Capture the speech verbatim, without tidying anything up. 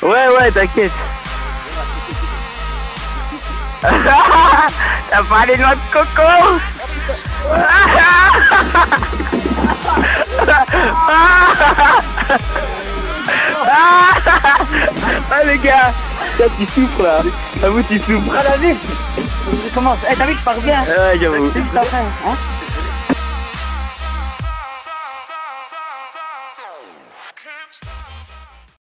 Ouais, ouais, t'inquiète. T'as pas les noix de coco. Ah les gars, toi tu souffres là. Ah vous tu souffres. Ah David, je commence. Eh David, je pars bien. Ouais, j'avoue. C'est juste après, hein.